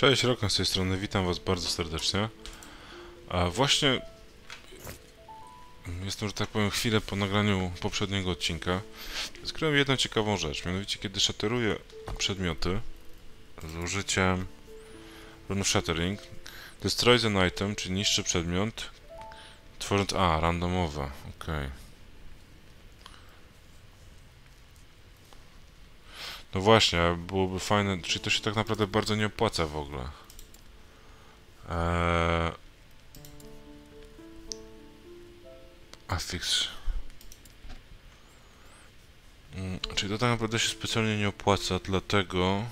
Cześć, Rokan z tej strony, witam was bardzo serdecznie. A właśnie jestem, że tak powiem, chwilę po nagraniu poprzedniego odcinka. Skryłem jedną ciekawą rzecz, mianowicie kiedy shatteruję przedmioty z użyciem runu Shattering, destroys an item, czyli niszczy przedmiot, tworząc... randomowe, okej. No właśnie, byłoby fajne, czyli to się tak naprawdę bardzo nie opłaca w ogóle. Affix. Czyli to tak naprawdę się specjalnie nie opłaca, dlatego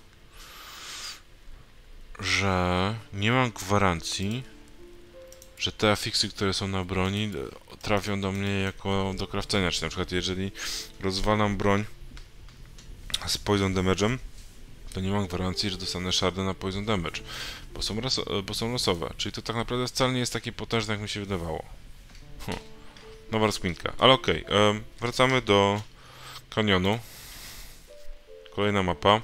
że nie mam gwarancji, że te afiksy, które są na broni, trafią do mnie jako do crafcenia. Czyli na przykład jeżeli rozwalam broń z poison damage'em, to nie mam gwarancji, że dostanę shardy na poison damage, bo są losowe. Czyli to tak naprawdę wcale nie jest takie potężne, jak mi się wydawało. Nowa rozkminka. Ale okej, wracamy do kanionu. Kolejna mapa.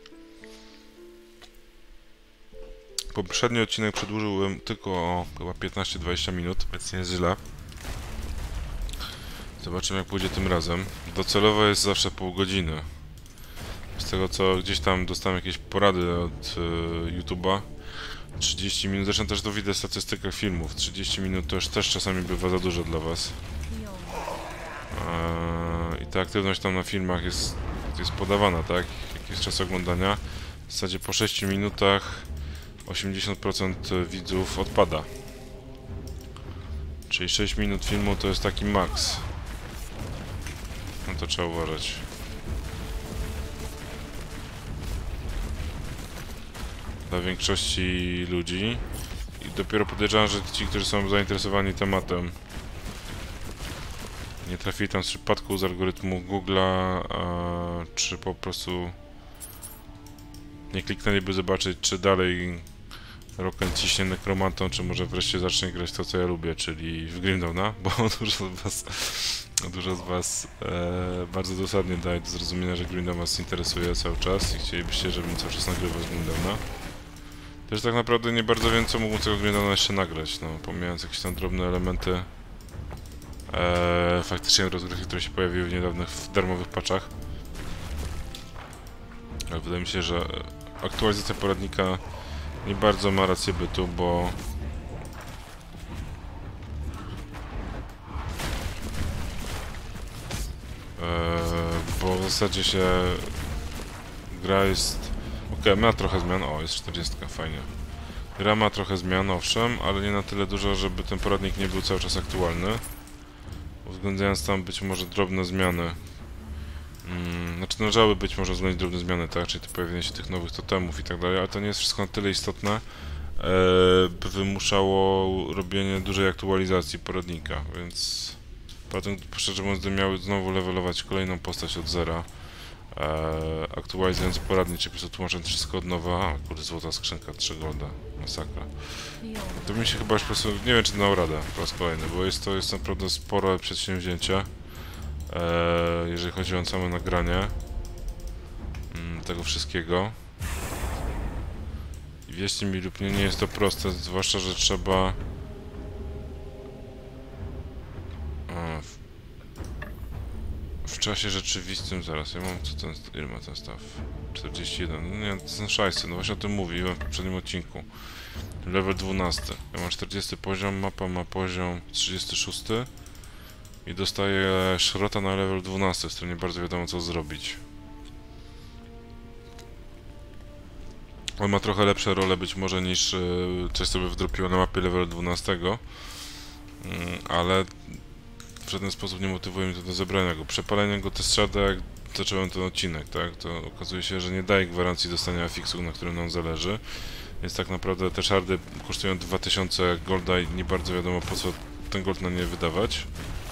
Poprzedni odcinek przedłużyłem tylko o chyba 15-20 minut, więc nie jest źle. Zobaczymy, jak pójdzie tym razem. Docelowo jest zawsze pół godziny. Z tego, co gdzieś tam dostałem jakieś porady od YouTube'a, 30 minut, zresztą też to widać w statystykach filmów, 30 minut to już też czasami bywa za dużo dla was. I ta aktywność tam na filmach jest podawana, tak? Jaki jest czas oglądania. W zasadzie po 6 minutach 80% widzów odpada. Czyli 6 minut filmu to jest taki maks. No to trzeba uważać. Dla większości ludzi. I dopiero podejrzewam, że ci, którzy są zainteresowani tematem, nie trafili tam z przypadku z algorytmu Google'a, czy po prostu nie kliknęli, by zobaczyć, czy dalej Rokan ciśnie nekromantą, czy może wreszcie zacznie grać to, co ja lubię, czyli w Grim Dawna, bo dużo z was bardzo dosadnie daje do zrozumienia, że Grim Dawn was interesuje cały czas i chcielibyście, żebym cały czas nagrywał z Grim Dawna. Też tak naprawdę nie bardzo wiem, co mógłbym tego Grim Dawna jeszcze nagrać, no, pomijając jakieś tam drobne elementy faktycznie rozgrywki, które się pojawiły w niedawnych darmowych patchach. Ale wydaje mi się, że aktualizacja poradnika nie bardzo ma rację bytu, bo w zasadzie się gra jest... Okej, ma trochę zmian, jest 40, fajnie. Gra ma trochę zmian, owszem, ale nie na tyle dużo, żeby ten poradnik nie był cały czas aktualny. Uwzględniając tam być może drobne zmiany. Znaczy należały być może uwzględnić drobne zmiany, tak? Czyli to pojawienie się tych nowych totemów i tak dalej, ale to nie jest wszystko na tyle istotne, by wymuszało robienie dużej aktualizacji poradnika, więc potem, szczerze mówiąc, gdy miały znowu levelować kolejną postać od zera, aktualizując poradnik, czy po prostu tłumacząc wszystko od nowa, kurde, złota skrzynka, 3 golda, masakra. To mi się chyba już po prostu, nie wiem, czy dał radę po raz kolejny, bo jest naprawdę spore przedsięwzięcie, jeżeli chodzi o same nagranie tego wszystkiego. I wierzcie mi lub nie, nie jest to proste, zwłaszcza, że trzeba w czasie rzeczywistym, zaraz, ja mam, ile ma ten staw? 41, no nie, to są szajsy, no właśnie o tym mówiłem w poprzednim odcinku. Level 12, ja mam 40 poziom, mapa ma poziom 36 i dostaję szrota na level 12, z którym nie bardzo wiadomo, co zrobić. On ma trochę lepsze role być może niż coś sobie wdropiło na mapie level 12, ale w żaden sposób nie motywuje mnie to do zebrania go. Przepalenie go test sharda, jak zacząłem ten odcinek, tak, to okazuje się, że nie daje gwarancji dostania afixu, na którym nam zależy. Więc tak naprawdę te shardy kosztują 2000 golda i nie bardzo wiadomo, po co ten gold na nie wydawać.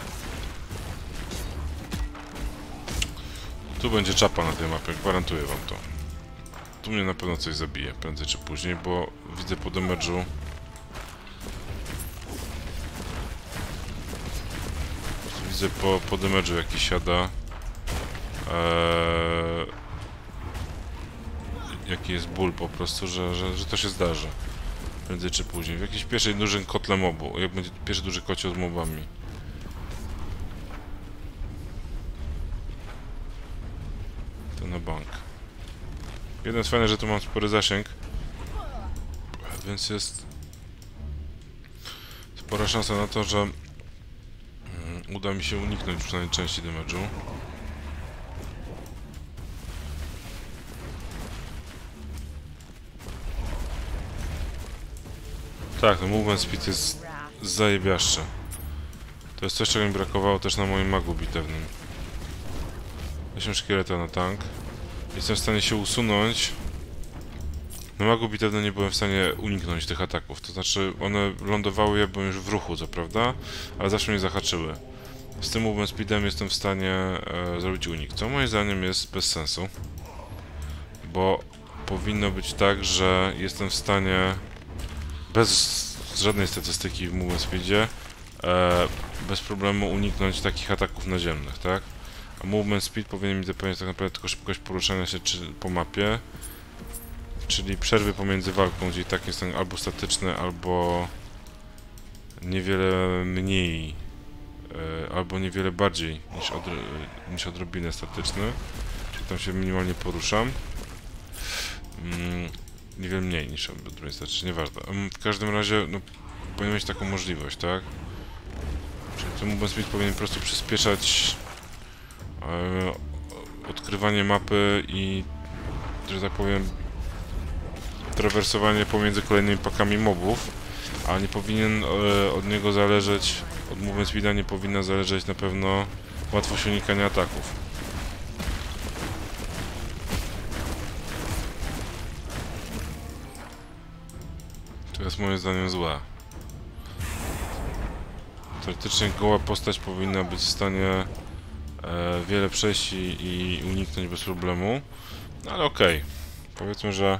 Tu będzie czapa na tej mapie, gwarantuję wam to. Tu mnie na pewno coś zabije, prędzej czy później, bo widzę po damage'u. Widzę po damage'u, jaki siada. jaki jest ból po prostu, że to się zdarzy. Prędzej czy później. W jakimś pierwszej dużym kotle mobu. Jak będzie pierwszy duży kocioł z mobami. To na bank. Jeden jest fajny, że tu mam spory zasięg. Więc jest spora szansa na to, że uda mi się uniknąć przynajmniej części damage'u. Tak, no movement speed jest zajebiaszczy. To jest coś, czego mi brakowało też na moim magu bitewnym. Weźmy szkieleta na tank. Jestem w stanie się usunąć. Na magu bitewnym nie byłem w stanie uniknąć tych ataków. To znaczy, one lądowały, ja byłem już w ruchu, co prawda, ale zawsze mnie zahaczyły. Z tym movement speedem jestem w stanie zrobić unik, co moim zdaniem jest bez sensu. Bo powinno być tak, że jestem w stanie bez żadnej statystyki w movement speedzie bez problemu uniknąć takich ataków naziemnych, tak? A movement speed powinien mi zapewniać tak naprawdę tylko szybkość poruszania się po mapie, czyli przerwy pomiędzy walką, gdzie i tak jestem albo statyczny, albo niewiele mniej, albo niewiele bardziej niż odrobinę statyczny, czyli tam się minimalnie poruszam. Niewiele mniej niż odrobinę statyczny, nieważne. W każdym razie, no, powinien mieć taką możliwość, tak? Czyli ten movement speed powinien po prostu przyspieszać odkrywanie mapy i, że tak powiem, trawersowanie pomiędzy kolejnymi pakami mobów, a nie powinien od niego zależeć, od movement speeda nie powinna zależeć na pewno łatwość unikania ataków. To jest moim zdaniem złe. Teoretycznie goła postać powinna być w stanie wiele przejść i uniknąć bez problemu, no ale okej. Powiedzmy, że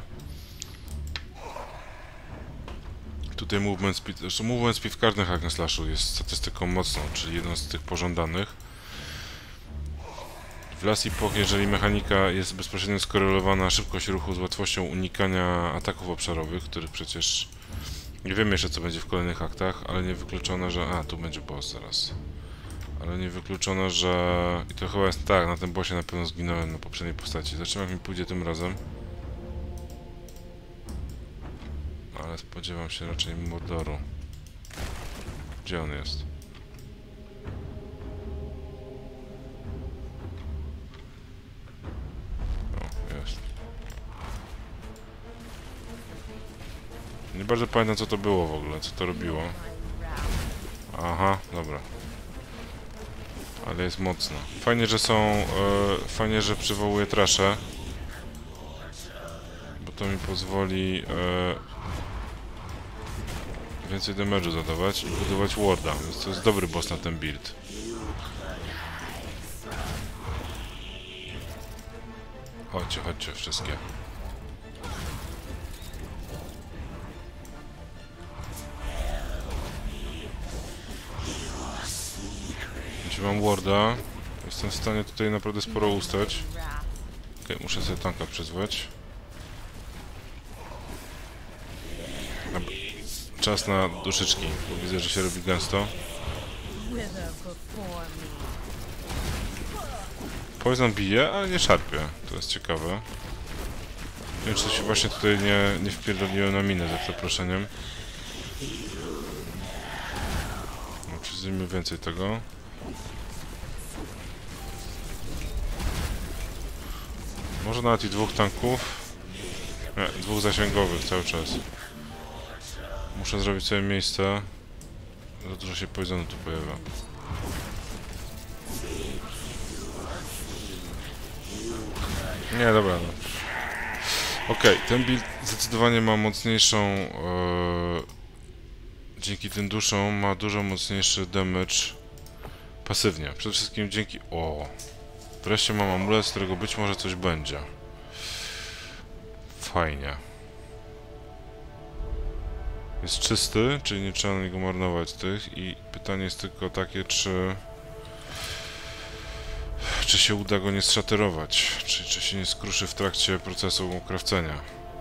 tutaj movement speed, zresztą movement speed w każdym hack and slashu jest statystyką mocną, czyli jedną z tych pożądanych. W Last Epoch, jeżeli mechanika jest bezpośrednio skorelowana szybkość ruchu z łatwością unikania ataków obszarowych, których przecież nie wiem jeszcze co będzie w kolejnych aktach, ale nie wykluczone, że... A, tu będzie boss zaraz. Ale nie wykluczone, że... I to chyba jest tak, na tym bossie na pewno zginąłem na poprzedniej postaci. Zobaczymy, jak mi pójdzie tym razem. Ale spodziewam się raczej Mordoru. Gdzie on jest? O, jest. Nie bardzo pamiętam, co to było w ogóle, co to robiło. Aha, dobra. Ale jest mocno. Fajnie, że są... fajnie, że przywołuje trasze. Bo to mi pozwoli więcej damage'u zadawać i budować warda, więc to jest dobry boss na ten build. Chodźcie, chodźcie wszystkie. Jeśli mam warda, jestem w stanie tutaj naprawdę sporo ustać. Okej, muszę sobie tanka przyzwać. Czas na duszyczki, bo widzę, że się robi gęsto. Poison bije, ale nie szarpie. To jest ciekawe. Nie wiem, czy to się właśnie tutaj nie wpierdoliłem na minę za przeproszeniem. No, przyjmijmy więcej tego. Może nawet i dwóch tanków. Nie, dwóch zasięgowych cały czas. Muszę zrobić sobie miejsce. Za dużo się poisonu tu pojawia. Nie, dobra. No. Okej, ten build zdecydowanie ma mocniejszą... dzięki tym duszom ma dużo mocniejszy damage pasywnie. Przede wszystkim dzięki... O! Wreszcie mam amulet, z którego być może coś będzie. Fajnie. Jest czysty, czyli nie trzeba na niego marnować tych i pytanie jest tylko takie, czy się uda go nie zszaterować, czy się nie skruszy w trakcie procesu krawcenia.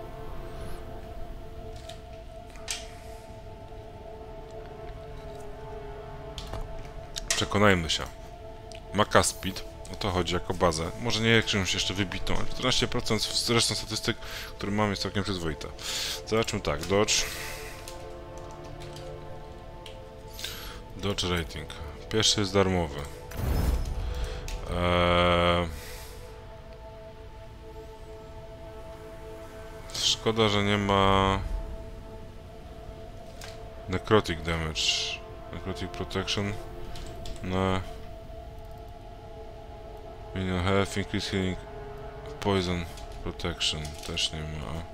Przekonajmy się. Ma cast speed, o to chodzi jako bazę. Może nie jakąś jeszcze wybitną, ale 14% z resztą statystyk, które mam, jest całkiem przyzwoite. Zobaczmy tak, dodge. Dodge rating. Pierwszy jest darmowy. Szkoda, że nie ma necrotic damage. Necrotic protection. No. Minion health, increase healing, poison protection też nie ma.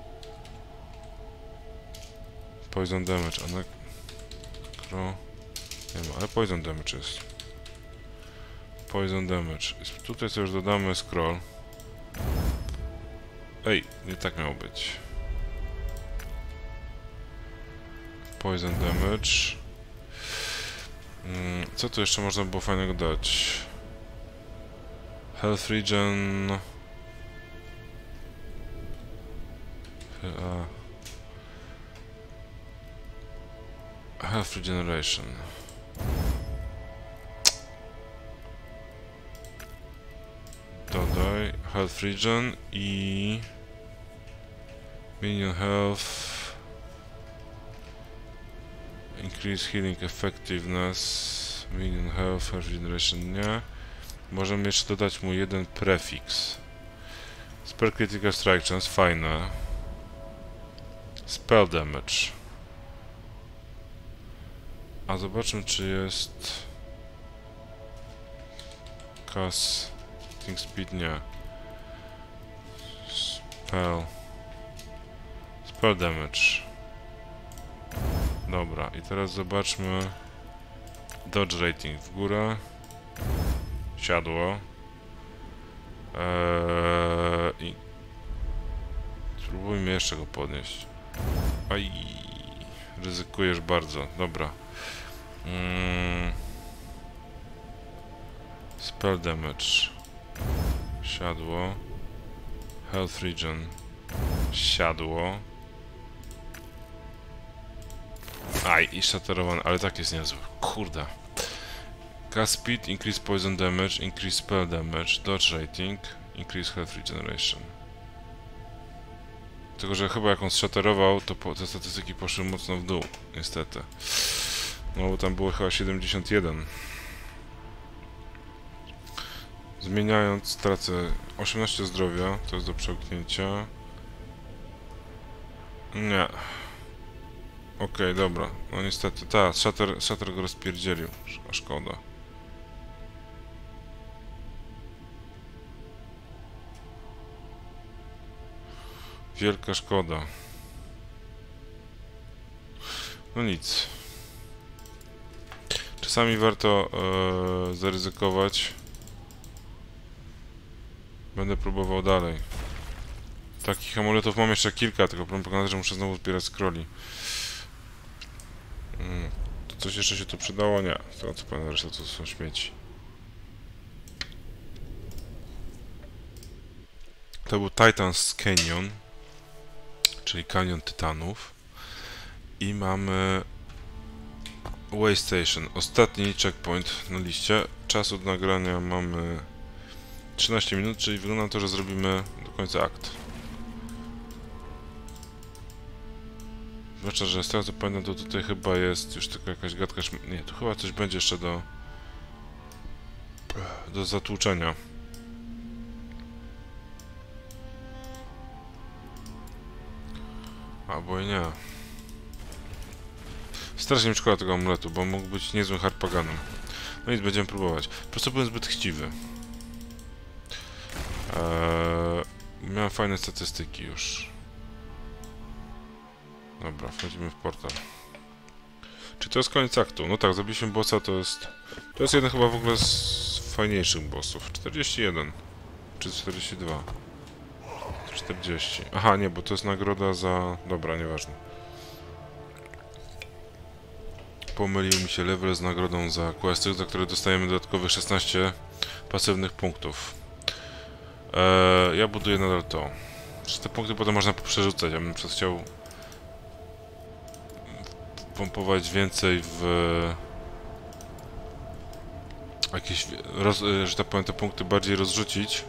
Poison damage, a necro nie ma, ale poison damage jest. Poison damage. Tutaj sobie już dodamy scroll. Ej, nie tak miało być. Poison damage. Co tu jeszcze można było fajnego dać? Health regen. Health regeneration. Dodaj health regen i minion health. Increase healing effectiveness. Minion health regeneration nie. Możemy jeszcze dodać mu jeden prefiks. Spell critical strike chance, fajne. Spell damage. A zobaczmy, czy jest casting speed, nie. Spell damage. Dobra, i teraz zobaczmy dodge rating w górę. Siadło. I spróbujmy jeszcze go podnieść. Aj, ryzykujesz bardzo. Dobra. Spell damage. Siadło. Health regen. Siadło. Aj, i shatterowany, ale tak jest niezły. Kurde. Cast speed, increase poison damage, increase spell damage, dodge rating, increase health regeneration. Tylko, że chyba jak on zshatterował, to te statystyki poszły mocno w dół, niestety. No bo tam było chyba 71. Zmieniając, tracę 18 zdrowia, to jest do przełknięcia. Nie. Okej, dobra. No niestety, shatter go rozpierdzielił. A szkoda. Wielka szkoda. No nic. Czasami warto zaryzykować. Będę próbował dalej. Takich amuletów mam jeszcze kilka, tylko problem polega na tym, że muszę znowu zbierać scrolli. To coś jeszcze się tu przydało? Nie. Z tego co pamiętam, reszta to są śmieci. To był Titan's Canyon, czyli kanion tytanów. I mamy Way Station, ostatni checkpoint na liście. Czas od nagrania mamy 13 minut, czyli wygląda na to, że zrobimy do końca akt. Zwłaszcza, że z tego co pamiętam, to tutaj chyba jest już tylko jakaś gadka. Nie, tu chyba coś będzie jeszcze do zatłuczenia. Albo i nie. Strasznie mi szkoda tego amuletu, bo mógł być niezłym harpaganem. No nic, będziemy próbować. Po prostu byłem zbyt chciwy. Miałem fajne statystyki już. Dobra, wchodzimy w portal. Czy to jest koniec aktu? No tak, zabiliśmy bossa, to jest jeden chyba w ogóle z fajniejszych bossów. 41. Czy 42? 40. Aha, nie, bo to jest nagroda za... Dobra, nieważne. Pomylił mi się level z nagrodą za questy, za które dostajemy dodatkowe 16 pasywnych punktów. Ja buduję nadal to. Przecież te punkty potem można przerzucać. Ja bym chciał pompować więcej w jakieś, że tak powiem, te punkty bardziej rozrzucić.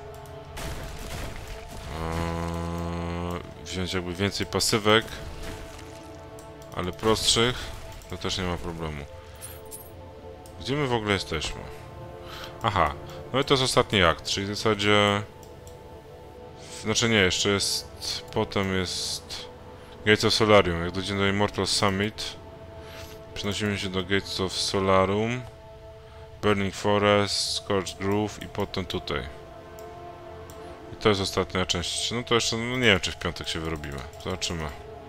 Wziąć jakby więcej pasywek, ale prostszych, to też nie ma problemu. Gdzie my w ogóle jesteśmy? Aha, no i to jest ostatni akt, czyli w zasadzie... Znaczy nie, jeszcze jest... Potem jest... Gates of Solarium. Jak dojdziemy do Immortal Summit, przenosimy się do Gates of Solarum, Burning Forest, Scorched Grove i potem tutaj. I to jest ostatnia część. No to jeszcze, no nie wiem, czy w piątek się wyrobimy. Zobaczymy.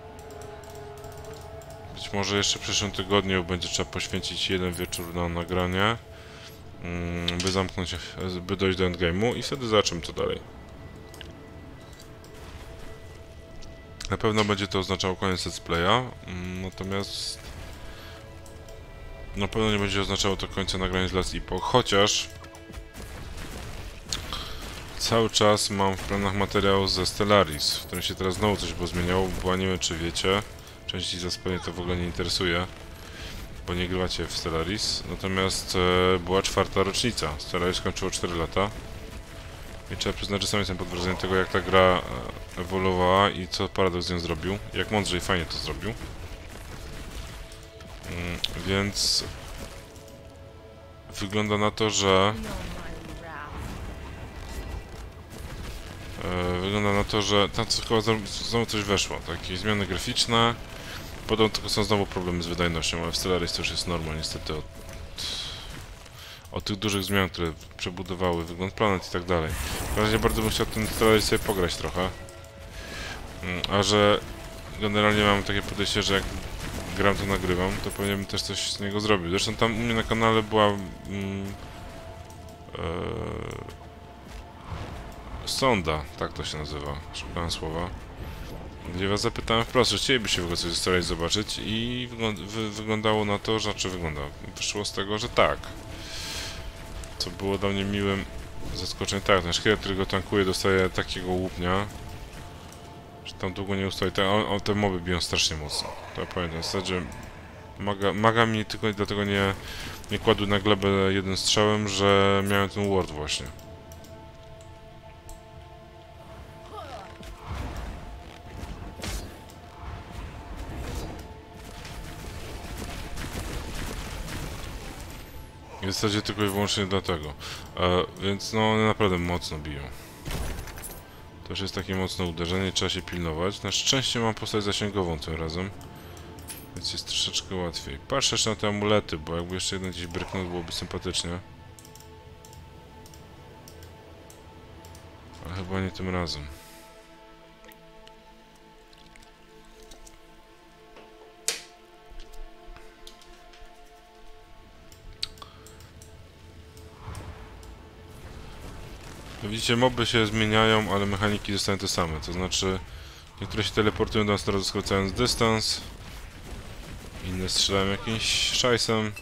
Być może jeszcze w przyszłym tygodniu będzie trzeba poświęcić jeden wieczór na nagranie, by zamknąć, by dojść do endgame'u i wtedy zobaczymy co dalej. Na pewno będzie to oznaczało koniec let's playa, natomiast na pewno nie będzie oznaczało to końca nagrania z Last Epoch, chociaż cały czas mam w planach materiał ze Stellaris, w którym się teraz znowu coś było zmieniało, bo nie wiem czy wiecie, części z was pewnie to w ogóle nie interesuje, bo nie grywacie w Stellaris, natomiast była 4. rocznica, Stellaris skończyło 4 lata i trzeba przyznać, że sam jestem pod wrażeniem tego, jak ta gra ewoluowała i co Paradox z nią zrobił, jak mądrze i fajnie to zrobił. Więc wygląda na to, że tam chyba znowu coś weszło, takie zmiany graficzne. Podobno tylko są znowu problemy z wydajnością, ale w Stellaris to już jest norma niestety od tych dużych zmian, które przebudowały wygląd planet i tak dalej. W razie bardzo bym chciał ten Stellaris sobie pograć trochę. A że generalnie mam takie podejście, że jak gram to nagrywam, to powinienem też coś z niego zrobił. Zresztą tam u mnie na kanale była sonda, tak to się nazywa, szukałem słowa, gdzie was zapytałem wprost, czy chcielibyście w ogóle coś ze Stellaris zobaczyć i wyglądało na to, że wyszło z tego, że tak. Co było dla mnie miłym zaskoczeniem. Tak, ten szkielet, który go tankuje, dostaje takiego łupnia, że tam długo nie ustawi. Te moby biją strasznie mocno. To ja pamiętam. W zasadzie maga mi tylko dlatego nie kładły na glebę jednym strzałem, że miałem ten ward właśnie. I w zasadzie tylko i wyłącznie dlatego. Więc no one naprawdę mocno biją. To już jest takie mocne uderzenie, trzeba się pilnować. Na szczęście mam postać zasięgową tym razem, więc jest troszeczkę łatwiej. Patrzę jeszcze na te amulety, bo jakby jeszcze jeden gdzieś bryknął, byłoby sympatycznie. Ale chyba nie tym razem. Widzicie, moby się zmieniają, ale mechaniki zostają te same, to znaczy niektóre się teleportują do nas teraz skracając dystans, inne strzelają jakimś szajsem,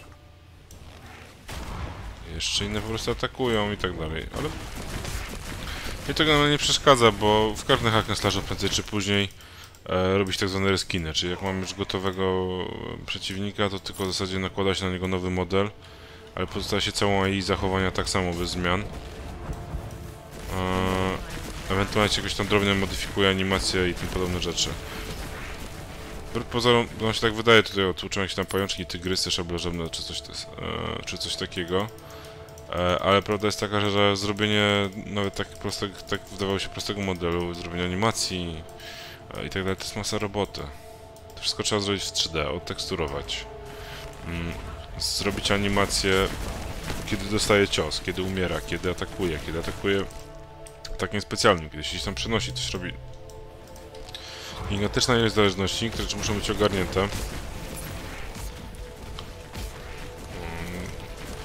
jeszcze inne po prostu atakują i tak dalej, ale mnie to generalnie nie przeszkadza, bo w każdym hack and slashu prędzej czy później robić tak zwane reskiny, czyli jak mamy już gotowego przeciwnika, to tylko w zasadzie nakłada się na niego nowy model, ale pozostaje się całą AI zachowania tak samo bez zmian. Ewentualnie jakoś tam drobnie modyfikuje animację i tym podobne rzeczy. Pozorom, no się tak wydaje, tutaj otłuczą jakieś tam pajączki, tygrysy, szablożebne czy coś takiego. Ale prawda jest taka, że zrobienie nawet tak wydawało się prostego modelu, zrobienie animacji i tak dalej, to jest masa roboty. To wszystko trzeba zrobić w 3D, odteksturować. Zrobić animację, kiedy dostaje cios, kiedy umiera, kiedy atakuje atakiem specjalnym, kiedy się gdzieś tam przenosi, coś robi. Gigantyczna ilość zależności, które muszą być ogarnięte.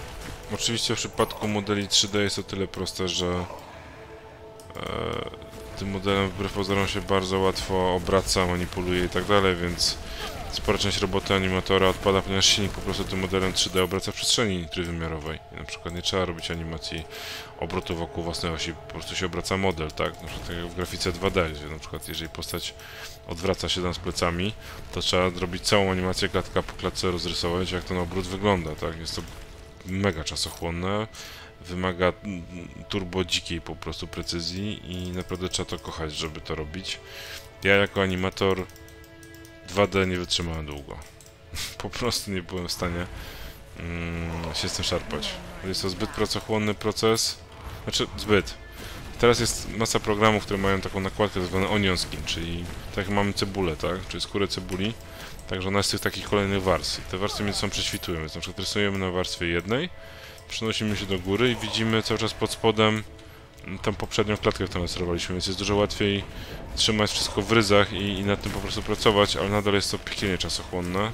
Oczywiście w przypadku modeli 3D jest o tyle proste, że tym modelem wbrew pozorom się bardzo łatwo obraca, manipuluje i tak dalej, więc spora część roboty animatora odpada, ponieważ silnik po prostu tym modelem 3D obraca w przestrzeni trójwymiarowej. I na przykład nie trzeba robić animacji obrotu wokół własnej osi, po prostu się obraca model, tak? Na przykład tak jak w grafice 2D, gdzie na przykład jeżeli postać odwraca się tam z plecami, to trzeba zrobić całą animację klatka po klatce, rozrysować, jak ten obrót wygląda, tak? Jest to mega czasochłonne, wymaga turbo dzikiej po prostu precyzji i naprawdę trzeba to kochać, żeby to robić. Ja jako animator 2D nie wytrzymałem długo. Po prostu nie byłem w stanie się z tym szarpać. Jest to zbyt pracochłonny proces. Znaczy, zbyt. Teraz jest masa programów, które mają taką nakładkę zwaną onion skin, czyli tak jak mamy cebulę, tak? Czyli skórę cebuli. Także ona jest z tych takich kolejnych warstw. Te warstwy między sobą prześwitują, więc na przykład rysujemy na warstwie jednej, przenosimy się do góry i widzimy cały czas pod spodem tą poprzednią klatkę, którą sterowaliśmy, więc jest dużo łatwiej trzymać wszystko w ryzach i nad tym po prostu pracować, ale nadal jest to piekielnie czasochłonne.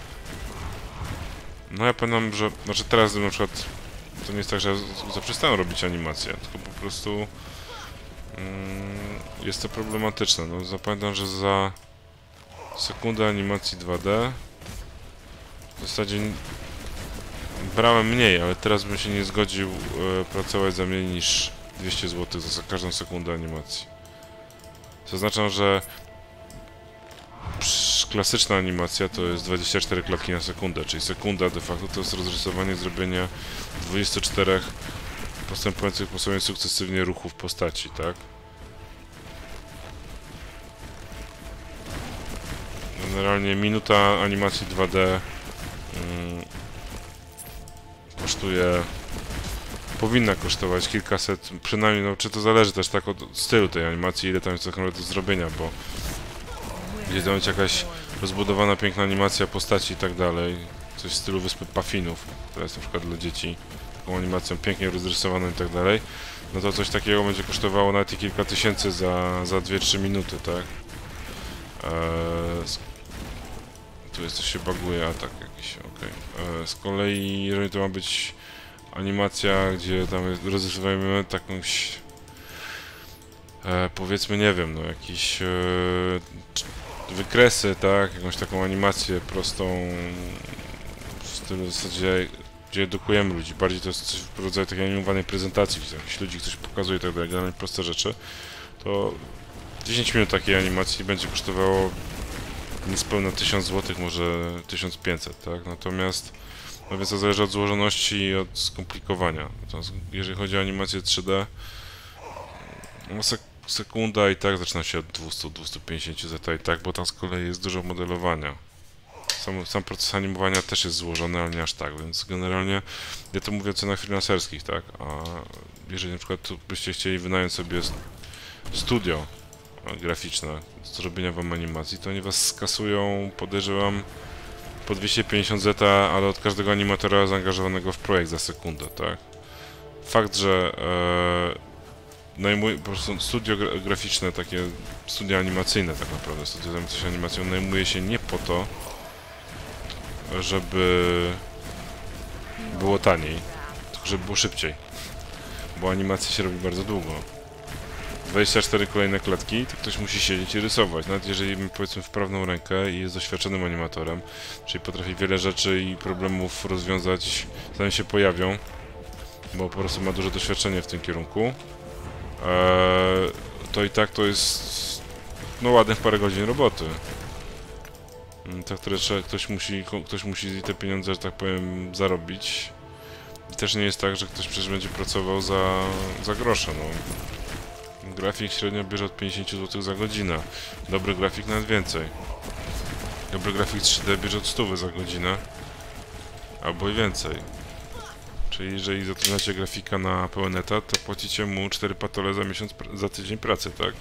No ja pamiętam, że... Znaczy teraz na przykład to nie jest tak, że zaprzestałem robić animację, tylko po prostu jest to problematyczne. No zapamiętam, że za sekundę animacji 2D w zasadzie brałem mniej, ale teraz bym się nie zgodził pracować za mniej niż 200 zł za każdą sekundę animacji. Zaznaczam, że klasyczna animacja to jest 24 klatki na sekundę, czyli sekunda de facto to jest rozrysowanie, zrobienie 24 postępujących po sobie sukcesywnie ruchów postaci, tak? Generalnie minuta animacji 2D kosztuje, powinna kosztować kilkaset, przynajmniej, no czy to zależy też tak od stylu tej animacji, ile tam jest tak naprawdę do zrobienia, bo gdzie tam jest jakaś rozbudowana, piękna animacja postaci i tak dalej, coś w stylu Wyspy Puffinów, która jest na przykład dla dzieci taką animacją pięknie rozrysowaną i tak dalej, no to coś takiego będzie kosztowało nawet i kilka tysięcy za 2-3 minuty, tak? Tu jest coś się baguje, a tak jakiś, okej. Z kolei, jeżeli to ma być animacja, gdzie tam rozrysowujemy takąś, powiedzmy, nie wiem, no jakiś wykresy, tak, jakąś taką animację prostą w stylu w zasadzie, gdzie edukujemy ludzi, bardziej to jest coś w rodzaju takiej animowanej prezentacji, gdzie jakiś ludzi ktoś pokazuje i tak dalej, generalnie proste rzeczy, to 10 minut takiej animacji będzie kosztowało niespełna 1000 zł, może 1500, tak? Natomiast, no więc to zależy od złożoności i od skomplikowania. Natomiast jeżeli chodzi o animację 3D, no sekunda i tak zaczyna się od 200-250 zeta i tak, bo tam z kolei jest dużo modelowania. Sam proces animowania też jest złożony, ale nie aż tak, więc generalnie ja to mówię o cenach freelancerskich, tak? A jeżeli na przykład byście chcieli wynająć sobie studio graficzne do zrobienia wam animacji, to oni was skasują, podejrzewam, po 250 zeta, ale od każdego animatora zaangażowanego w projekt za sekundę, tak? Fakt, że po prostu studio graficzne, takie studia animacyjne tak naprawdę, studio zajmujące się animacją, najmuje się nie po to, żeby było taniej, tylko żeby było szybciej, bo animacja się robi bardzo długo. 24 kolejne klatki, to ktoś musi siedzieć i rysować, nawet jeżeli ma, powiedzmy, wprawną rękę i jest doświadczonym animatorem, czyli potrafi wiele rzeczy i problemów rozwiązać, zanim się pojawią, bo po prostu ma duże doświadczenie w tym kierunku, to i tak to jest, no, ładnych parę godzin roboty, za które ktoś musi te pieniądze, że tak powiem, zarobić. I też nie jest tak, że ktoś przecież będzie pracował za grosze, no. Grafik średnio bierze od 50 zł za godzinę. Dobry grafik nawet więcej. Dobry grafik 3D bierze od 100 za godzinę. Albo i więcej. Czyli jeżeli zatrudniacie grafika na pełen etat, to płacicie mu 4 patole za miesiąc, za tydzień pracy, tak?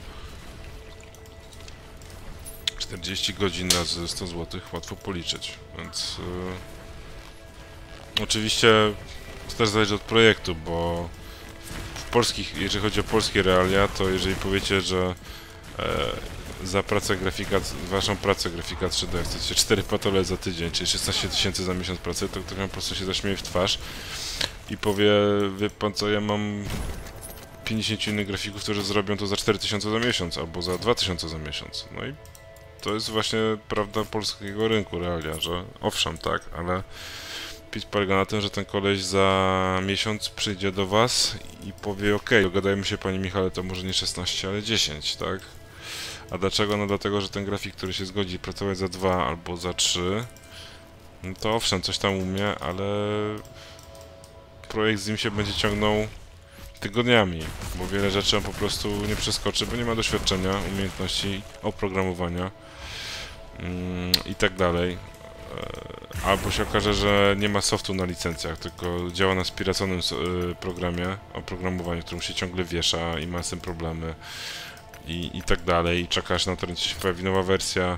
40 godzin razy 100 zł łatwo policzyć, więc oczywiście to też zależy od projektu, bo jeżeli chodzi o polskie realia, to jeżeli powiecie, że za pracę grafika, waszą pracę grafika 3D chcecie 4 patole za tydzień, czyli 16 000 za miesiąc pracy, to ktoś po prostu się zaśmieje w twarz i powie, wie pan co, ja mam 50 innych grafików, którzy zrobią to za 4000 za miesiąc, albo za 2000 za miesiąc. No i to jest właśnie prawda polskiego rynku realia, że owszem, tak, ale pitch polega na tym, że ten koleś za miesiąc przyjdzie do was i powie: ok, dogadajmy się, panie Michale, to może nie 16, ale 10, tak? A dlaczego? No dlatego, że ten grafik, który się zgodzi pracować za 2 albo za 3, no to owszem, coś tam umie, ale projekt z nim się będzie ciągnął tygodniami, bo wiele rzeczy on po prostu nie przeskoczy, bo nie ma doświadczenia, umiejętności oprogramowania i tak dalej. Albo się okaże, że nie ma softu na licencjach, tylko działa na spiraconym programie, oprogramowaniu, którym się ciągle wiesza i ma z tym problemy i tak dalej, i czekasz na to, że się pojawi nowa wersja.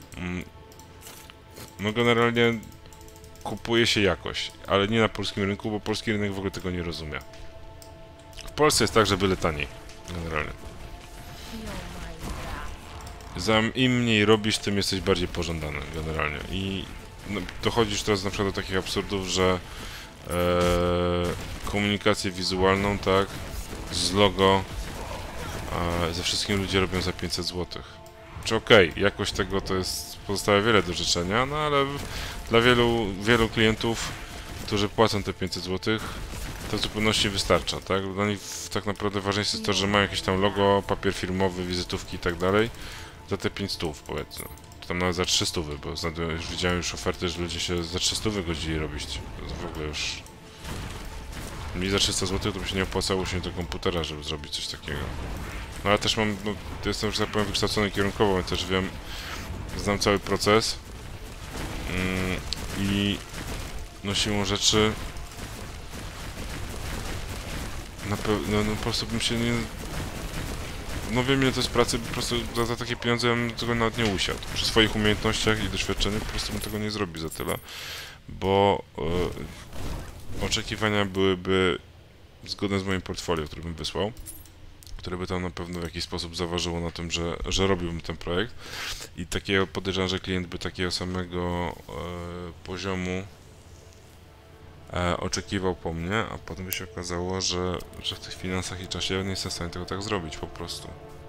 No generalnie kupuje się jakość, ale nie na polskim rynku, bo polski rynek w ogóle tego nie rozumie. W Polsce jest tak, że byle taniej, generalnie. Im mniej robisz, tym jesteś bardziej pożądany, generalnie. I no, dochodzisz teraz na przykład do takich absurdów, że komunikację wizualną, tak, z logo, ze wszystkim ludzie robią za 500 zł. Czy okej, jakość tego to jest, pozostawia wiele do życzenia, no ale dla wielu klientów, którzy płacą te 500 zł, to w zupełności wystarcza, tak? Dla nich tak naprawdę ważniejsze jest to, że mają jakieś tam logo, papier firmowy, wizytówki i tak dalej, za te 500, powiedzmy. Czy tam nawet za 300, bo już widziałem oferty, że ludzie się za 300 godzili robić. To w ogóle już... Mi za 300 zł to by się nie opłacało się do komputera, żeby zrobić coś takiego. No ale też mam, no, jestem, że tak powiem, wykształcony kierunkowo, więc też wiem, znam cały proces i no siłą rzeczy na pewno, no po prostu bym się nie... No wiem, ile to jest pracy, po prostu za takie pieniądze ja bym tego nawet nie usiadł. Przy swoich umiejętnościach i doświadczeniu po prostu bym tego nie zrobił za tyle, bo oczekiwania byłyby zgodne z moim portfolio, które bym wysłał, które by tam na pewno w jakiś sposób zaważyło na tym, że robiłbym ten projekt, i takiego podejrzewam, że klient by takiego samego poziomu oczekiwał po mnie, a potem by się okazało, że w tych finansach i czasie nie jestem w stanie tego tak zrobić po prostu.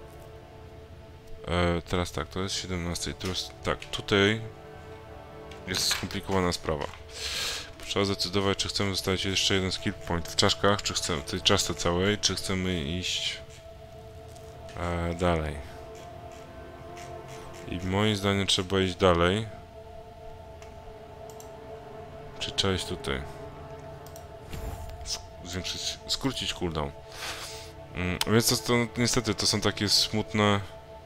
Teraz tak, to jest 17, teraz tak, tutaj jest skomplikowana sprawa. Trzeba zdecydować, czy chcemy zostawić jeszcze jeden skill point w czaszkach, czy chcemy w tej czaszce całej, czy chcemy iść dalej. I moim zdaniem trzeba iść dalej. Czy trzeba iść tutaj? Skrócić cooldown. Więc to niestety to są takie smutne...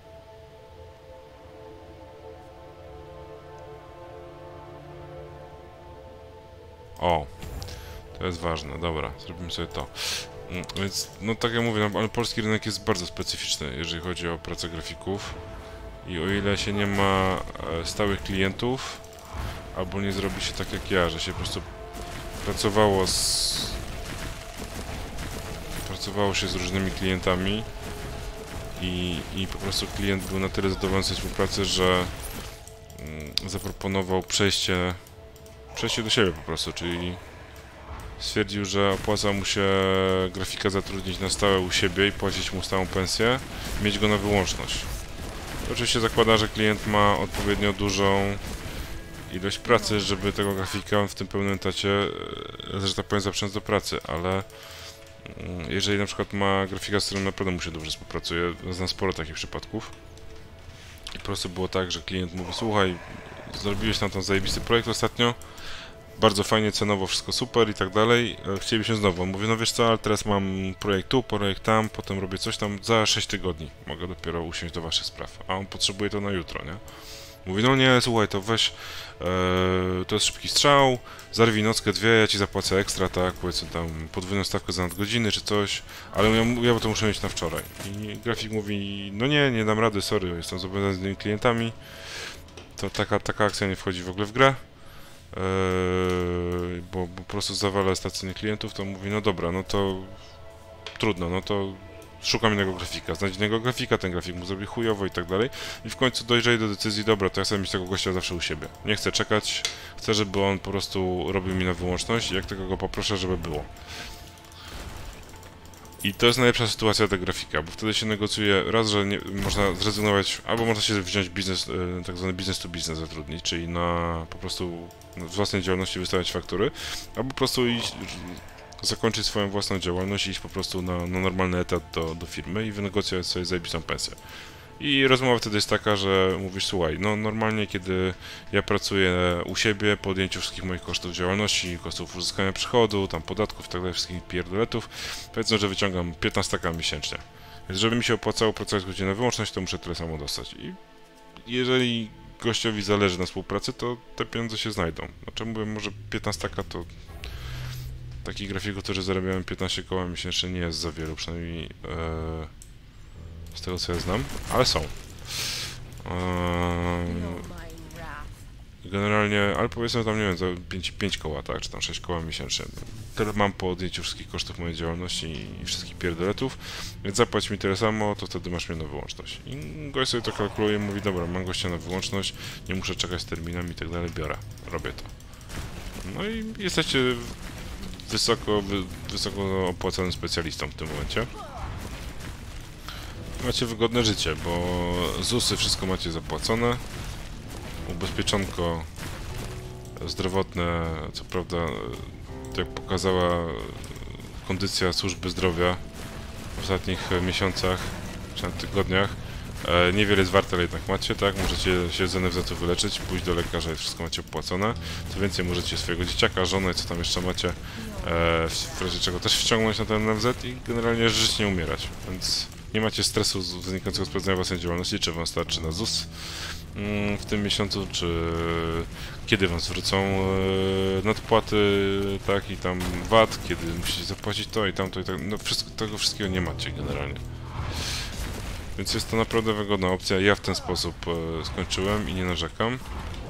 O! To jest ważne, dobra, zrobimy sobie to. Więc, no tak jak mówię, ale polski rynek jest bardzo specyficzny, jeżeli chodzi o pracę grafików. I o ile się nie ma stałych klientów, albo nie zrobi się tak jak ja, że się po prostu pracowało się z różnymi klientami i po prostu klient był na tyle zadowolony z współpracy, że zaproponował przejście do siebie po prostu, czyli stwierdził, że opłaca mu się grafika zatrudnić na stałe u siebie i płacić mu stałą pensję, mieć go na wyłączność. To oczywiście zakłada, że klient ma odpowiednio dużą ilość pracy, żeby tego grafika w tym pełnym etacie, że tak powiem, zaprząc do pracy, ale jeżeli na przykład ma grafika, z którym naprawdę mu się dobrze współpracuje, znam sporo takich przypadków, i po prostu było tak, że klient mówi: słuchaj, zrobiłeś nam tam zajebisty projekt ostatnio, bardzo fajnie, cenowo, wszystko super i tak dalej, chcielibyśmy znowu. On mówi: no wiesz co, ale teraz mam projekt tu, projekt tam, potem robię coś tam, za 6 tygodni mogę dopiero usiąść do waszych spraw, a on potrzebuje to na jutro, nie? Mówi: no nie, słuchaj, to weź, to jest szybki strzał, zarwij nockę, 2, ja ci zapłacę ekstra, tak, powiedzmy tam podwójną stawkę za nadgodziny czy coś, ale ja to muszę mieć na wczoraj. I grafik mówi: no nie dam rady, sorry, jestem zobowiązany z tymi klientami, to taka akcja nie wchodzi w ogóle w grę, bo po prostu zawala stację klientów. To mówi: no dobra, no to trudno, no to szukam innego grafika, znajdź innego grafika, ten grafik mu zrobi chujowo i tak dalej. I w końcu dojrzeli do decyzji: dobra, to ja chcę mieć tego gościa zawsze u siebie. Nie chcę czekać, chcę, żeby on po prostu robił mi na wyłączność i jak tego go poproszę, żeby było. I to jest najlepsza sytuacja dla grafika, bo wtedy się negocjuje raz, że nie, można zrezygnować, albo można się wziąć biznes, tak zwany business to business zatrudnić, czyli na po prostu w własnej działalności wystawiać faktury, albo po prostu iść, zakończyć swoją własną działalność i iść po prostu na normalny etat do firmy i wynegocjować sobie zajebistą pensję. I rozmowa wtedy jest taka, że mówisz, słuchaj, no normalnie kiedy ja pracuję u siebie po odjęciu wszystkich moich kosztów działalności, kosztów uzyskania przychodu, tam podatków i tak dalej, wszystkich pierdoletów, powiedzmy, że wyciągam 15 miesięcznie. Więc żeby mi się opłacało pracować godzina na wyłączność, to muszę tyle samo dostać. I jeżeli gościowi zależy na współpracy, to te pieniądze się znajdą. Znaczy mówię, może 15 to takich grafików, którzy zarabiają 15 koła miesięcznie nie jest za wielu, przynajmniej z tego co ja znam, ale są. Generalnie, ale powiedzmy tam, nie wiem, za 5 koła, tak, czy tam 6 koła miesięcznie. Tyle mam po odjęciu wszystkich kosztów mojej działalności i wszystkich pierdoletów, więc zapłać mi tyle samo, to wtedy masz mnie na wyłączność. I gość sobie to kalkuluje i mówi, dobra, mam gościa na wyłączność, nie muszę czekać z terminami i tak dalej, biorę, robię to. No i jesteście wysoko opłacanym specjalistą w tym momencie. Macie wygodne życie, bo ZUS-y wszystko macie zapłacone, ubezpieczonko zdrowotne, co prawda, jak pokazała kondycja służby zdrowia w ostatnich miesiącach, czy nawet tygodniach, niewiele jest warte, ale jednak macie, tak? Możecie się z NFZ-u wyleczyć, pójść do lekarza i wszystko macie opłacone. Co więcej, możecie swojego dzieciaka, żonę, co tam jeszcze macie, w razie czego też wciągnąć na ten NFZ i generalnie żyć, nie umierać, więc nie macie stresu wynikającego z prowadzenia własnej działalności, czy wam starczy na ZUS w tym miesiącu, czy kiedy wam zwrócą nadpłaty, tak, i tam VAT, kiedy musicie zapłacić to i tamto i tak, no tego wszystkiego nie macie generalnie. Więc jest to naprawdę wygodna opcja, ja w ten sposób skończyłem i nie narzekam.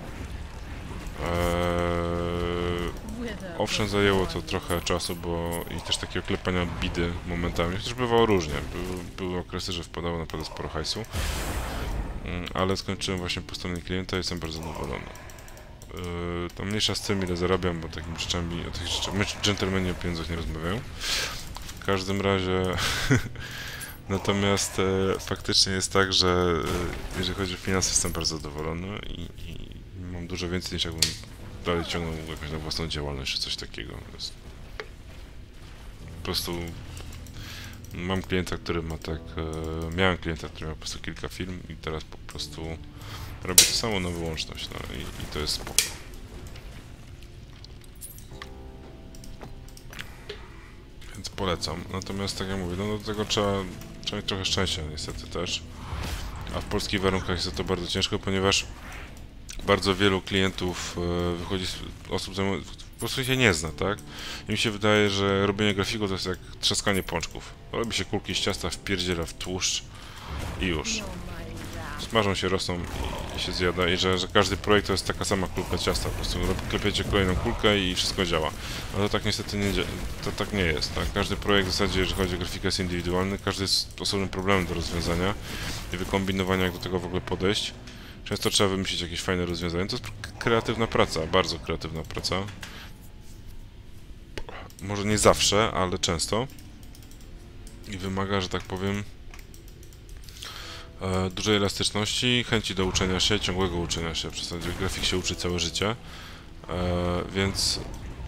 Owszem, zajęło to trochę czasu, bo i też takie oklepania od bidy momentami, chociaż bywało różnie. Były okresy, że wpadało naprawdę sporo hajsu, ale skończyłem właśnie po stronie klienta i jestem bardzo zadowolony. To mniejsza z tym, ile zarabiam, bo takimi rzeczami, o tych rzeczach, my dżentelmeni o pieniądzach nie rozmawiają. W każdym razie, natomiast faktycznie jest tak, że jeżeli chodzi o finanse, jestem bardzo zadowolony i mam dużo więcej niż jakbym dalej ciągnął jakąś na własną działalność czy coś takiego. Jest po prostu mam klienta, który ma tak... miałem klienta, który miał po prostu kilka firm i teraz po prostu robię to samo na wyłączność, no i to jest spoko. Więc polecam. Natomiast tak jak mówię, no do tego trzeba mieć trochę szczęścia niestety też. A w polskich warunkach jest to bardzo ciężko, ponieważ bardzo wielu klientów wychodzi z osób, po prostu się nie zna, tak? I mi się wydaje, że robienie grafiku to jest jak trzaskanie pączków. Robi się kulki z ciasta, wpierdziela w tłuszcz i już. Smażą się, rosną i się zjada i że każdy projekt to jest taka sama kulka ciasta, po prostu klepiecie kolejną kulkę i wszystko działa. Ale to tak niestety to tak nie jest, tak? Każdy projekt w zasadzie, jeżeli chodzi o grafikę, jest indywidualny, każdy jest osobnym problemem do rozwiązania i wykombinowania, jak do tego w ogóle podejść. Często trzeba wymyślić jakieś fajne rozwiązanie. To jest kreatywna praca, bardzo kreatywna praca. Może nie zawsze, ale często. I wymaga, że tak powiem, dużej elastyczności, chęci do uczenia się, ciągłego uczenia się. W zasadzie grafik się uczy całe życie. Więc...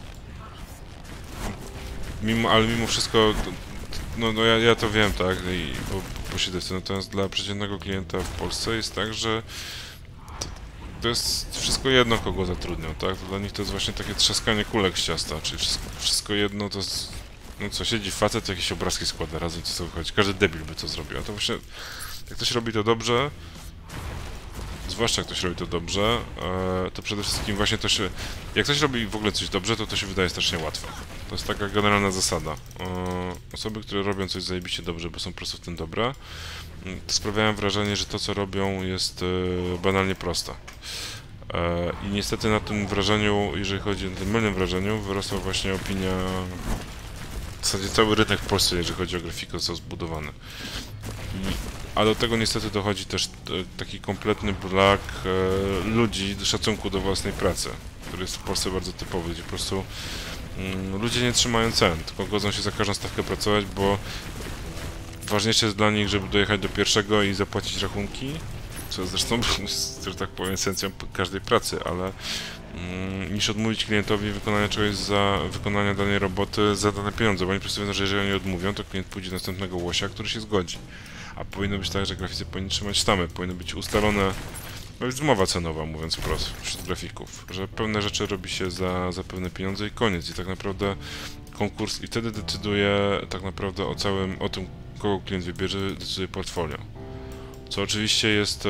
ale mimo wszystko... No ja to wiem, tak? Bo siedzę z tym. Natomiast dla przeciętnego klienta w Polsce jest tak, że to jest wszystko jedno, kogo zatrudnią, tak? Dla nich to jest właśnie takie trzaskanie kulek z ciasta, czyli wszystko jedno to jest... No co, siedzi facet, jakieś obrazki składa razem, co sobie chodzi. Każdy debil by to zrobił, a to właśnie... Jak ktoś robi to dobrze, zwłaszcza jak ktoś robi to dobrze, to przede wszystkim właśnie to się... Jak ktoś robi w ogóle coś dobrze, to się wydaje strasznie łatwe. To jest taka generalna zasada. Osoby, które robią coś zajebiście dobrze, bo są po prostu w tym dobre, to sprawiają wrażenie, że to, co robią, jest banalnie proste. I niestety na tym wrażeniu, jeżeli chodzi o tym mylnym wrażeniu, wyrosła właśnie opinia... W zasadzie cały rynek w Polsce, jeżeli chodzi o grafikę, został zbudowany. A do tego niestety dochodzi też taki kompletny brak ludzi, szacunku do własnej pracy, który jest w Polsce bardzo typowy, gdzie po prostu ludzie nie trzymają cen, tylko godzą się za każdą stawkę pracować, bo ważniejsze jest dla nich, żeby dojechać do pierwszego i zapłacić rachunki, co zresztą, że tak powiem, esencją każdej pracy, ale niż odmówić klientowi wykonania czegoś za wykonania danej roboty za dane pieniądze, bo oni po prostu wiedzą, że jeżeli oni odmówią, to klient pójdzie do następnego łosia, który się zgodzi. A powinno być tak, że graficy powinni trzymać sztamy, powinny być ustalone, no jest zmowa cenowa, mówiąc wprost, wśród grafików, że pewne rzeczy robi się za pewne pieniądze i koniec. I tak naprawdę konkurs, i wtedy decyduje tak naprawdę o tym, kogo klient wybierze, decyduje portfolio. Co oczywiście jest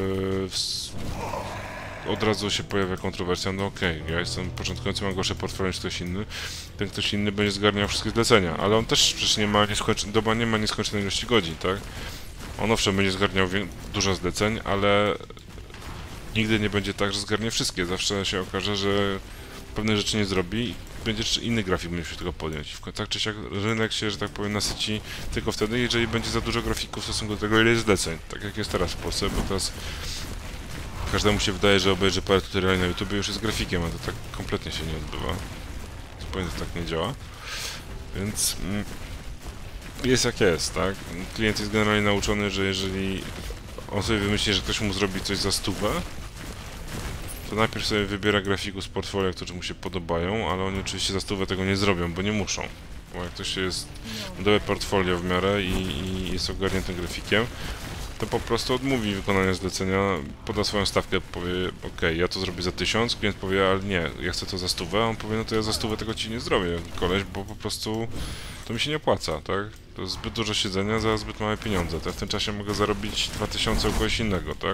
od razu się pojawia kontrowersja, no okej, ja jestem początkujący, mam gorsze portfolio niż ktoś inny, ten ktoś inny będzie zgarniał wszystkie zlecenia, ale on też przecież doba nie ma nieskończonej ilości godzin, tak? On owszem będzie zgarniał dużo zleceń, ale nigdy nie będzie tak, że zgarnie wszystkie, zawsze się okaże, że pewne rzeczy nie zrobi i będzie inny grafik będzie się tego podjąć. Tak czy siak rynek się, że tak powiem, nasyci tylko wtedy, jeżeli będzie za dużo grafików w stosunku do tego, ile jest zleceń, tak jak jest teraz w Polsce, bo teraz każdemu się wydaje, że obejrzy parę tutoriali na YouTube już jest grafikiem, a to tak kompletnie się nie odbywa. Zupełnie to tak nie działa. Więc jest jak jest, tak? Klient jest generalnie nauczony, że jeżeli on sobie wymyśli, że ktoś mu zrobi coś za 100, to najpierw sobie wybiera grafików z portfolio, którzy mu się podobają, ale oni oczywiście za 100 tego nie zrobią, bo nie muszą. Bo jak ktoś jest dobre portfolio w miarę i jest ogarniętym grafikiem, to po prostu odmówi wykonania zlecenia, poda swoją stawkę, powie ok, ja to zrobię za 1000, klient powie, ale nie, ja chcę to za 100, a on powie, no to ja za 100 tego ci nie zrobię, koleś, bo po prostu to mi się nie opłaca, tak? To jest zbyt dużo siedzenia za zbyt małe pieniądze, to ja w tym czasie mogę zarobić 2000 u kogoś innego, tak?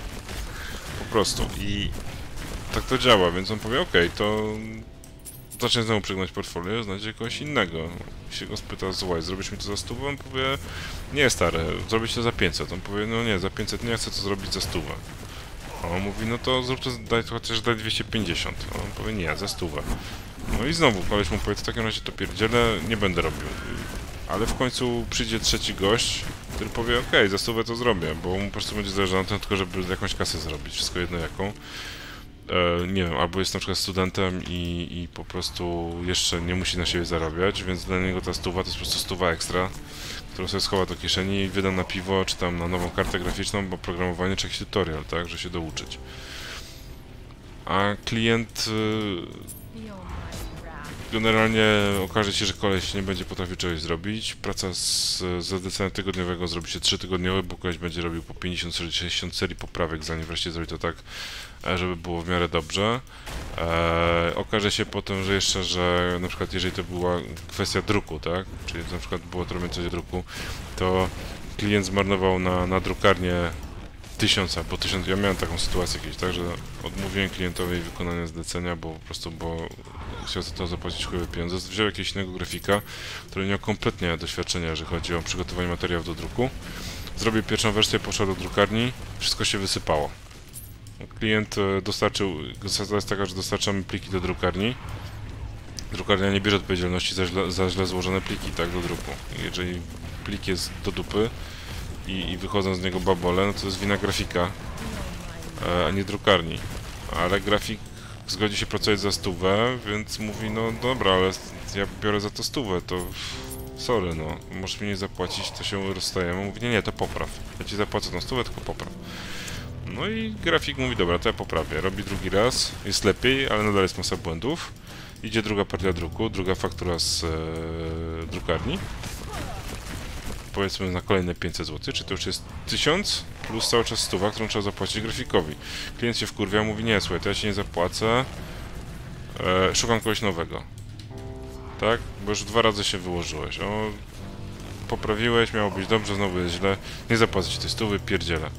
Po prostu i tak to działa, więc on powie, ok, to zacznie znowu przeglądać portfolio, znajdzie kogoś innego. I się go spyta, słuchaj, zrobisz mi to za 100? On powie, nie stary, zrobić to za 500. On powie, no nie, za 500 nie, chcę to zrobić za 100. A on mówi, no to zrób to, chociaż daj 250. A on powie, nie, za 100. No i znowu koleś mu powie, w takim razie to pierdzielę, nie będę robił. Ale w końcu przyjdzie trzeci gość, który powie, ok, za 100 to zrobię, bo mu po prostu będzie zależało na tym tylko, żeby jakąś kasę zrobić, wszystko jedno jaką. Nie wiem, albo jest na przykład studentem i po prostu jeszcze nie musi na siebie zarabiać, więc dla niego ta 100 to jest po prostu 100 ekstra, którą sobie schowa do kieszeni i wyda na piwo, czy tam na nową kartę graficzną, bo programowanie czy jakiś tutorial, tak, że się douczyć. A klient generalnie okaże się, że koleś nie będzie potrafił czegoś zrobić. Praca z zleceniem tygodniowego zrobi się 3-tygodniowe, bo koleś będzie robił po 50-60 serii poprawek, zanim wreszcie zrobi to tak, żeby było w miarę dobrze. Okaże się potem, że jeszcze, że na przykład jeżeli to była kwestia druku, tak, czyli na przykład było to robienie coś do druku, to klient zmarnował na drukarnię 1000, bo 1000, ja miałem taką sytuację kiedyś, tak, że odmówiłem klientowi wykonania zlecenia, bo po prostu, bo chciał za to zapłacić chujowe pieniądze. Wziął jakiegoś innego grafika, który nie miał kompletnie doświadczenia, jeżeli chodzi o przygotowanie materiałów do druku. Zrobił pierwszą wersję, poszedł do drukarni, wszystko się wysypało. Klient dostarczył, zasada jest taka, że dostarczamy pliki do drukarni. Drukarnia nie bierze odpowiedzialności za źle złożone pliki, tak, do druku. Jeżeli plik jest do dupy i wychodzą z niego babole, no to jest wina grafika, a nie drukarni. Ale grafik zgodzi się pracować za 100, więc mówi, no dobra, ale ja biorę za to 100, to sorry, no, możesz mi nie zapłacić, to się rozstajemy. Mówi, nie, to popraw. Ja ci zapłacę tą 100, tylko popraw. No i grafik mówi, dobra, to ja poprawię. Robi drugi raz, jest lepiej, ale nadal jest masa błędów. Idzie druga partia druku, druga faktura z drukarni. Powiedzmy na kolejne 500 zł, czy to już jest 1000 plus cały czas 100, którą trzeba zapłacić grafikowi. Klient się wkurwia, mówi, nie, słuchaj, to ja ci nie zapłacę, szukam kogoś nowego. Tak? Bo już 2 razy się wyłożyłeś. O, poprawiłeś, miało być dobrze, znowu jest źle, nie zapłacę ci tej 100, pierdzielę.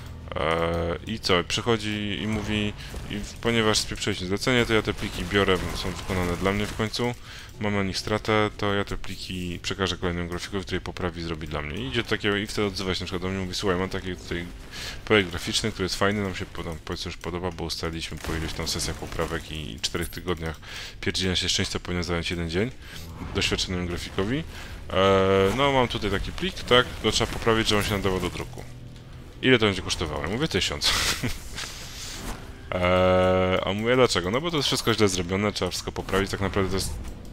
I co? Przychodzi i mówi, ponieważ spieprzyliśmy zlecenie, to ja te pliki biorę, są wykonane dla mnie w końcu, mam na nich stratę, to ja te pliki przekażę kolejnemu grafikowi, który je poprawi i zrobi dla mnie. I idzie takiego i wtedy odzywa się na przykład do mnie i mówi, słuchaj, mam taki tutaj projekt graficzny, który jest fajny, nam się powiedzmy już podoba, bo ustaliliśmy po iluś tam sesjach poprawek i 4 tygodniach pierdzienia się szczęścia powinien zająć 1 dzień doświadczonemu grafikowi. No mam tutaj taki plik, tak, go trzeba poprawić, że on się nadawał do druku. Ile to będzie kosztowało? Ja mówię 1000. A mówię dlaczego? No bo to jest wszystko źle zrobione, trzeba wszystko poprawić. Tak naprawdę to jest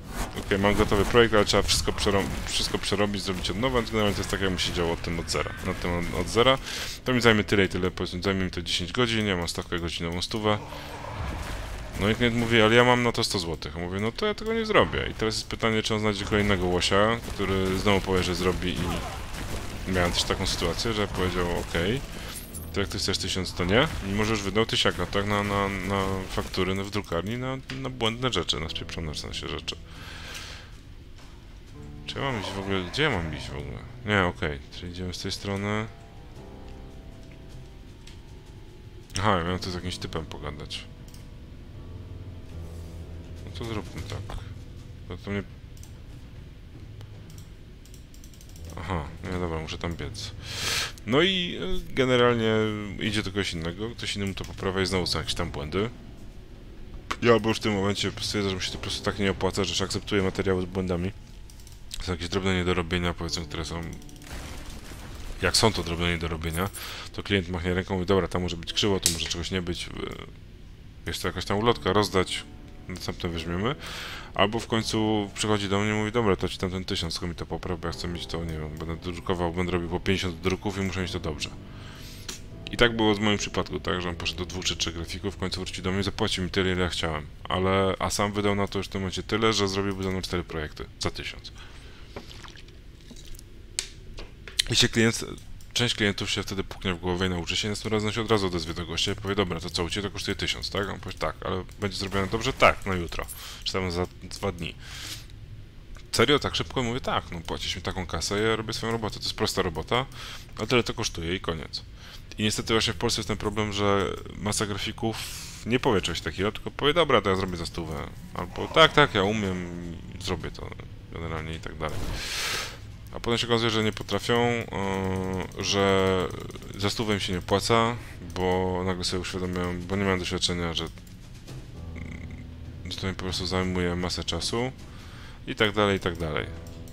mam gotowy projekt, ale trzeba wszystko przerobić, zrobić od nowa, więc generalnie to jest tak, jakbym się działo od zera. Na tym od zera. To mi zajmie tyle i tyle, powiedzmy, zajmie mi to 10 godzin, ja mam stawkę godzinową 100. No i klient mówi, ale ja mam na to 100 zł. Mówię, no to ja tego nie zrobię. I teraz jest pytanie, czy on znajdzie kolejnego łosia, który znowu powie, że zrobi i miałem też taką sytuację, że powiedział, okej, to jak ty chcesz 1000, to nie. I możesz wydał 1000, tak, na faktury w drukarni, na błędne rzeczy, na spieprzone w sensie rzeczy. Czy ja mam iść w ogóle? Gdzie ja mam iść w ogóle? Nie, okej, czyli idziemy z tej strony. Aha, ja miałem tu z jakimś typem pogadać. No to zróbmy tak. To mnie... Aha, nie, dobra, muszę tam biec. No i generalnie idzie do kogoś innego, ktoś inny mu to poprawia i znowu są jakieś tam błędy. Ja albo już w tym momencie stwierdzę, że mi się to po prostu tak nie opłaca, że już akceptuję materiały z błędami. Są jakieś drobne niedorobienia, powiedzmy, które są... Jak są to drobne niedorobienia, to klient machnie ręką i mówi, dobra, tam może być krzywo, tu może czegoś nie być. Jest to jakaś tam ulotka, rozdać, następne weźmiemy. Albo w końcu przychodzi do mnie i mówi, dobra, to ci tam ten 1000, tylko mi to popraw, bo ja chcę mieć to, nie wiem, będę drukował, będę robił po 50 druków i muszę mieć to dobrze. I tak było w moim przypadku, tak, że on poszedł do 2 czy 3 grafików, w końcu wrócił do mnie i zapłacił mi tyle, ile ja chciałem. A sam wydał na to już w tym momencie tyle, że zrobiłby ze mną 4 projekty za 1000. I część klientów się wtedy puknie w głowę i nauczy się, następnym razem się od razu odezwie do gościa i powie, dobra, to co, u ciebie to kosztuje 1000, tak? A on powie, tak, ale będzie zrobione dobrze? Tak, no jutro, czy tam za 2 dni. Serio, tak szybko? Mówię, tak, no płacisz mi taką kasę, ja robię swoją robotę, to jest prosta robota, a tyle to kosztuje i koniec. I niestety właśnie w Polsce jest ten problem, że masa grafików nie powie czegoś takiego, tylko powie, dobra, to ja zrobię za 100, albo tak, ja umiem, zrobię to generalnie i tak dalej. A potem się okazuje, że nie potrafią, że za 100 im się nie opłaca, bo nagle sobie uświadomiłem, bo nie miałem doświadczenia, że to mi po prostu zajmuje masę czasu i tak dalej, i tak dalej.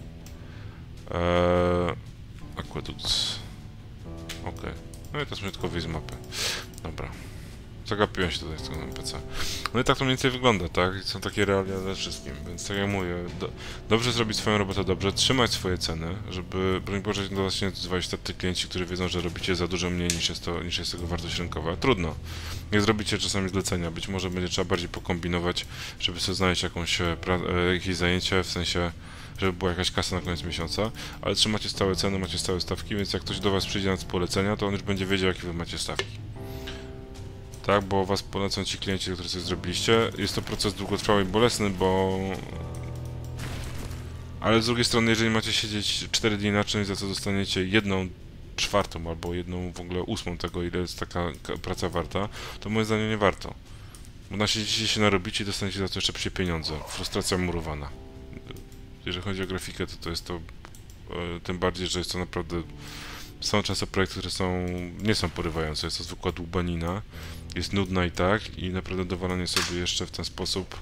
Aqueduct. Okej. No i teraz muszę tylko wyjść z mapy. Dobra. Zagapiłem się tutaj z tego NPC. No i tak to mniej więcej wygląda, tak? I są takie realia ze wszystkim, więc tak jak mówię, dobrze zrobić swoją robotę dobrze, trzymać swoje ceny, żeby, broń Boże, do was nie odzywali się tacy klienci, którzy wiedzą, że robicie za dużo mniej niż jest tego wartość rynkowa. Trudno. Nie zrobicie czasami zlecenia, być może będzie trzeba bardziej pokombinować, żeby sobie znaleźć jakieś zajęcie, w sensie, żeby była jakaś kasa na koniec miesiąca, ale trzymacie stałe ceny, macie stałe stawki, więc jak ktoś do was przyjdzie na polecenia, to on już będzie wiedział, jakie wy macie stawki. Tak, bo was polecą ci klienci, którzy sobie zrobiliście. Jest to proces długotrwały i bolesny, bo... Ale z drugiej strony, jeżeli macie siedzieć 4 dni na czymś, za co dostaniecie 1/4 albo 1/8 tego, ile jest taka praca warta, to moim zdaniem nie warto. Bo nasiedzicie się, narobicie i dostaniecie za to jeszcze przy pieniądze. Frustracja murowana. Jeżeli chodzi o grafikę, to jest to... tym bardziej, że jest to naprawdę... Są często projekty, które nie są porywające, jest to zwykła dłubanina, jest nudna i tak, i naprawdę dowalanie sobie jeszcze w ten sposób,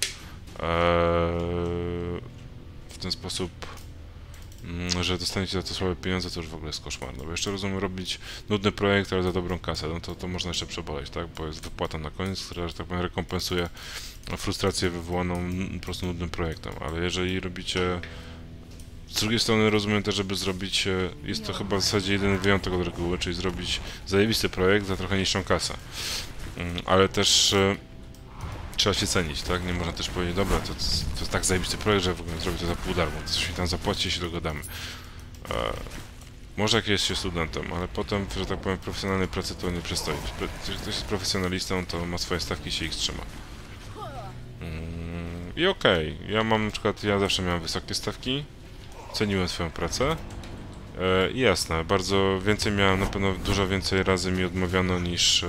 że dostaniecie za to słabe pieniądze, to już w ogóle jest koszmar. No bo jeszcze rozumiem robić nudny projekt, ale za dobrą kasę, no to można jeszcze przeboleć, tak, bo jest wypłata na koniec, która, że tak powiem, rekompensuje frustrację wywołaną po prostu nudnym projektem, ale jeżeli robicie... Z drugiej strony rozumiem też, żeby zrobić, jest to chyba w zasadzie jedyny wyjątek od reguły, czyli zrobić zajebisty projekt za trochę niższą kasę. Ale też trzeba się cenić, tak? Nie można też powiedzieć, dobra, to jest tak zajebisty projekt, że w ogóle zrobię to za pół darmo, to coś mi tam zapłaci i się dogadamy. Może jak jest się studentem, ale potem, że tak powiem, profesjonalnej pracy to nie przystoi. Jeżeli ktoś jest profesjonalistą, to ma swoje stawki i się ich trzyma. I okej, ja mam na przykład, ja zawsze miałem wysokie stawki, ceniłem swoją pracę i jasne, bardzo więcej miałem, na pewno dużo więcej razy mi odmawiano niż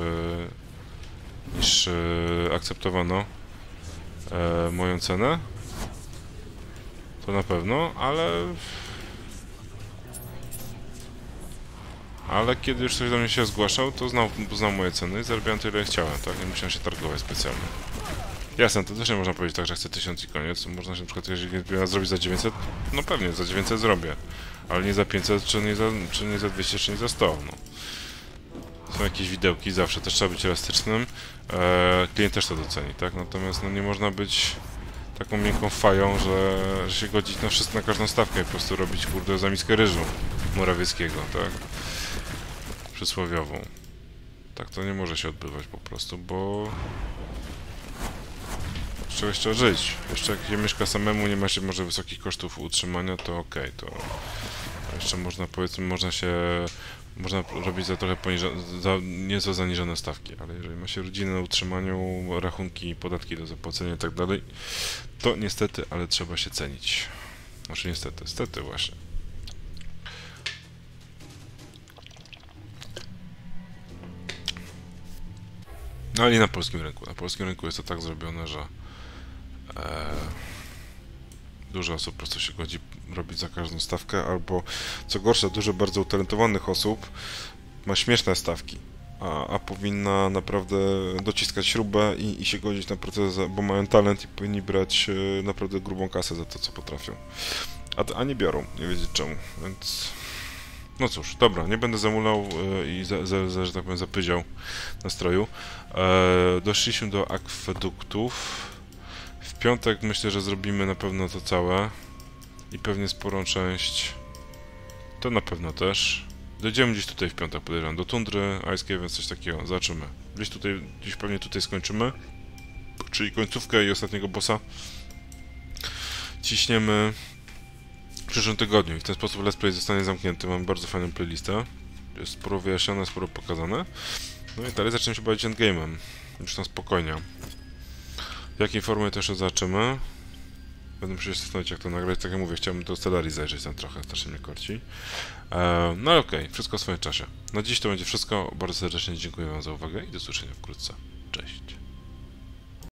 akceptowano moją cenę, to na pewno, ale kiedy już ktoś do mnie się zgłaszał, to znał moje ceny i zarabiałem tyle, ile chciałem, tak, nie musiałem się targować specjalnie. Jasne, to też nie można powiedzieć tak, że chcę 1000 i koniec. Można się na przykład, jeżeli miała zrobić za 900, no pewnie, za 900 zrobię. Ale nie za 500, czy nie za 200, czy nie za 100, no. Są jakieś widełki, zawsze też trzeba być elastycznym. Klient też to doceni, tak? Natomiast no nie można być taką miękką fają, że się godzić na wszystko, na każdą stawkę i po prostu robić, kurde, zamiskę ryżu Morawieckiego, tak? Przysłowiową. Tak to nie może się odbywać po prostu, bo z czegoś trzeba żyć. Jeszcze jak się mieszka samemu, nie ma się może wysokich kosztów utrzymania, to okej, to jeszcze można, powiedzmy, można robić za trochę nieco zaniżone stawki, ale jeżeli ma się rodzinę na utrzymaniu, rachunki, podatki do zapłacenia i tak dalej, to niestety, ale trzeba się cenić. Znaczy niestety, stety właśnie. No ale i na polskim rynku. Na polskim rynku jest to tak zrobione, że dużo osób po prostu się godzi robić za każdą stawkę, albo co gorsza, dużo bardzo utalentowanych osób ma śmieszne stawki, a powinna naprawdę dociskać śrubę i się godzić na proces, bo mają talent i powinni brać naprawdę grubą kasę za to, co potrafią. A nie biorą, nie wiedzieć czemu, więc... No cóż, dobra, nie będę zamulał i że tak powiem zapydział nastroju. Doszliśmy do akweduktów. W piątek myślę, że zrobimy na pewno to całe i pewnie sporą część to na pewno też. Dojdziemy gdzieś tutaj w piątek, podejrzewam, do tundry, Ice Cave, coś takiego, zobaczymy. Gdzieś pewnie tutaj skończymy, czyli końcówkę i ostatniego bossa ciśniemy w przyszłym tygodniu i w ten sposób let's play zostanie zamknięty. Mam bardzo fajną playlistę, jest sporo wyjaśnione, sporo pokazane. No i dalej zaczniemy się bawić endgame'em, już na spokojnie. W jakiej formie też zobaczymy. Będę musiał się zastanowić, jak to nagrać. Tak jak mówię, chciałbym do Stellarii zajrzeć tam trochę, strasznie mnie korci. No ale okej, wszystko w swoim czasie. Na dziś to będzie wszystko. Bardzo serdecznie dziękuję wam za uwagę i do usłyszenia wkrótce. Cześć.